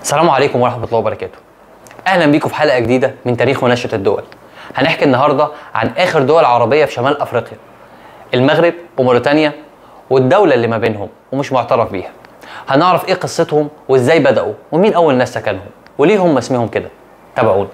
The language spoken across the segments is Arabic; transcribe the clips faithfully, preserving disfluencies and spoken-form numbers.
السلام عليكم ورحمة الله وبركاته. أهلا بيكم في حلقة جديدة من تاريخ ونشأة الدول. هنحكي النهاردة عن آخر دول عربية في شمال أفريقيا، المغرب وموريتانيا والدولة اللي ما بينهم ومش معترف بيها. هنعرف إيه قصتهم وإزاي بدأوا ومين أول ناس سكنهم وليه هم اسمهم كده. تابعونا.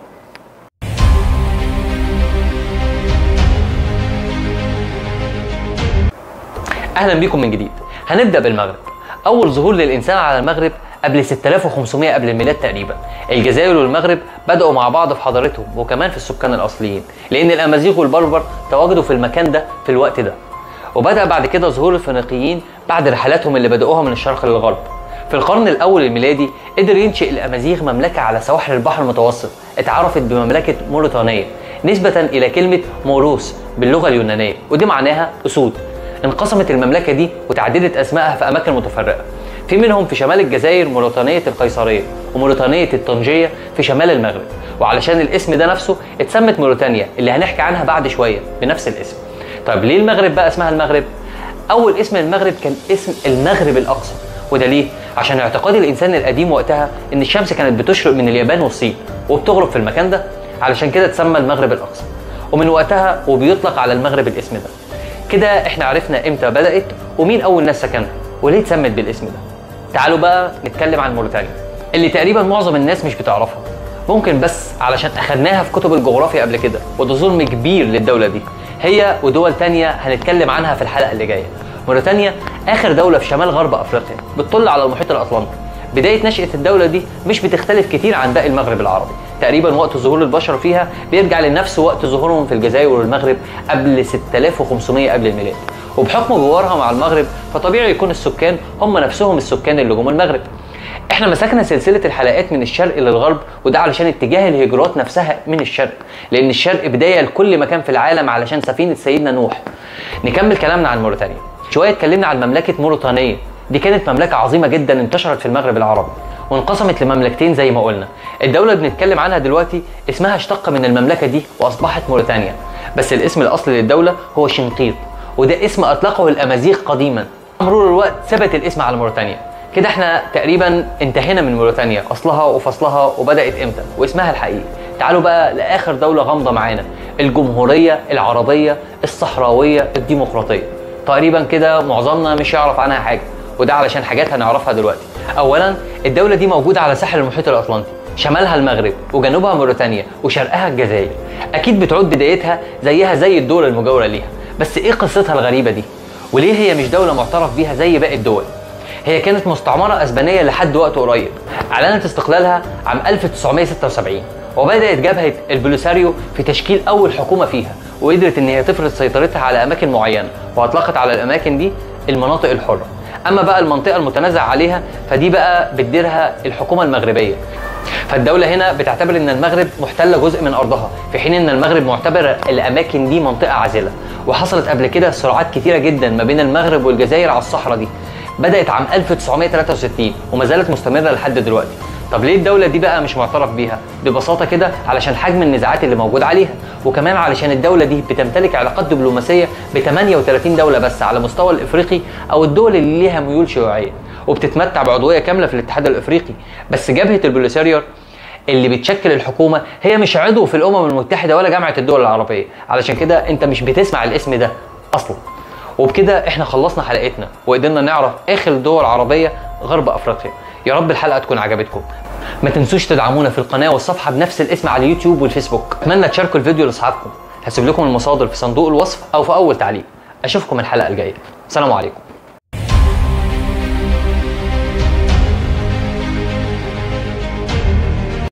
أهلا بيكم من جديد. هنبدأ بالمغرب. أول ظهور للإنسان على المغرب قبل ستة آلاف وخمسمائة قبل الميلاد تقريبا. الجزائر والمغرب بدأوا مع بعض في حضارتهم وكمان في السكان الأصليين، لأن الأمازيغ والبربر تواجدوا في المكان ده في الوقت ده. وبدأ بعد كده ظهور الفينيقيين بعد رحلاتهم اللي بدأوها من الشرق للغرب. في القرن الأول الميلادي قدر ينشئ الأمازيغ مملكة على سواحل البحر المتوسط اتعرفت بمملكة موريتانيا نسبة إلى كلمة موروس باللغة اليونانية، ودي معناها أسود. انقسمت المملكة دي وتعددت أسمائها في أماكن متفرقة، في منهم في شمال الجزائر موريتانية القيصرية وموريتانية الطنجية في شمال المغرب، وعلشان الاسم ده نفسه اتسمت موريتانيا اللي هنحكي عنها بعد شوية بنفس الاسم. طيب ليه المغرب بقى اسمها المغرب؟ أول اسم المغرب كان اسم المغرب الأقصى، وده ليه؟ عشان اعتقاد الإنسان القديم وقتها إن الشمس كانت بتشرق من اليابان والصين وبتغرب في المكان ده، علشان كده اتسمى المغرب الأقصى، ومن وقتها وبيطلق على المغرب الاسم ده. كده احنا عرفنا امتى بدأت ومين أول ناس سكنها وليه اتسمت بالاسم ده. تعالوا بقى نتكلم عن موريتانيا اللي تقريبا معظم الناس مش بتعرفها، ممكن بس علشان اخدناها في كتب الجغرافيا قبل كده، وده ظلم كبير للدولة دي. هي ودول تانية هنتكلم عنها في الحلقة اللي جاية. موريتانيا آخر دولة في شمال غرب أفريقيا بتطل على المحيط الأطلنطي. بداية نشأة الدولة دي مش بتختلف كتير عن باقي المغرب العربي، تقريبا وقت ظهور البشر فيها بيرجع لنفس وقت ظهورهم في الجزائر والمغرب قبل ستة آلاف وخمسمائة قبل الميلاد. وبحكم جوارها مع المغرب فطبيعي يكون السكان هم نفسهم السكان اللي جم المغرب. احنا مسكنا سلسله الحلقات من الشرق للغرب، وده علشان اتجاه الهجرات نفسها من الشرق، لان الشرق بدايه لكل مكان في العالم علشان سفينه سيدنا نوح. نكمل كلامنا عن موريتانيا. شويه اتكلمنا عن مملكه موريتانيا، دي كانت مملكه عظيمه جدا انتشرت في المغرب العربي وانقسمت لمملكتين زي ما قلنا. الدوله اللي بنتكلم عنها دلوقتي اسمها اشتق من المملكه دي واصبحت موريتانيا، بس الاسم الاصلي للدوله هو شنقيط، وده اسم اطلقه الامازيغ قديما. مرور الوقت ثبت الاسم على موريتانيا. كده احنا تقريبا انتهينا من موريتانيا، اصلها وفصلها وبدات امتى واسمها الحقيقي. تعالوا بقى لاخر دوله غامضه معانا، الجمهوريه العربيه الصحراويه الديمقراطيه. تقريبا كده معظمنا مش يعرف عنها حاجه، وده علشان حاجات هنعرفها دلوقتي. اولا الدوله دي موجوده على ساحل المحيط الاطلنطي، شمالها المغرب وجنوبها موريتانيا وشرقها الجزائر. اكيد بتعود بدايتها زيها زي الدول المجاوره ليها، بس ايه قصتها الغريبه دي؟ وليه هي مش دوله معترف بيها زي باقي الدول؟ هي كانت مستعمره اسبانيه لحد وقت قريب. اعلنت استقلالها عام ألف وتسعمائة وستة وسبعين، وبدات جبهه البوليساريو في تشكيل اول حكومه فيها، وقدرت ان هي تفرض سيطرتها على اماكن معينه، واطلقت على الاماكن دي المناطق الحره. اما بقى المنطقه المتنازع عليها فدي بقى بتديرها الحكومه المغربيه. فالدولة هنا بتعتبر ان المغرب محتلة جزء من ارضها، في حين ان المغرب معتبر الاماكن دي منطقة عازلة. وحصلت قبل كده صراعات كتيرة جدا ما بين المغرب والجزائر على الصحراء دي، بدأت عام ألف وتسعمائة وثلاثة وستين وما زالت مستمرة لحد دلوقتي. طب ليه الدولة دي بقى مش معترف بيها؟ ببساطة كده علشان حجم النزاعات اللي موجود عليها، وكمان علشان الدولة دي بتمتلك علاقات دبلوماسية ب ثمانية وثلاثين دولة بس على مستوى الافريقي او الدول اللي ليها ميول شيوعية، وبتتمتع بعضوية كاملة في الاتحاد الافريقي. بس جبهة البوليساريو اللي بتشكل الحكومه هي مش عضو في الامم المتحده ولا جامعه الدول العربيه، علشان كده انت مش بتسمع الاسم ده اصلا. وبكده احنا خلصنا حلقتنا وقدرنا نعرف اخر دول عربيه غرب افريقيا. يا رب الحلقه تكون عجبتكم. ما تنسوش تدعمونا في القناه والصفحه بنفس الاسم على اليوتيوب والفيسبوك. اتمنى تشاركوا الفيديو لاصحابكم. هسيب لكم المصادر في صندوق الوصف او في اول تعليق. اشوفكم الحلقه الجايه. سلام عليكم.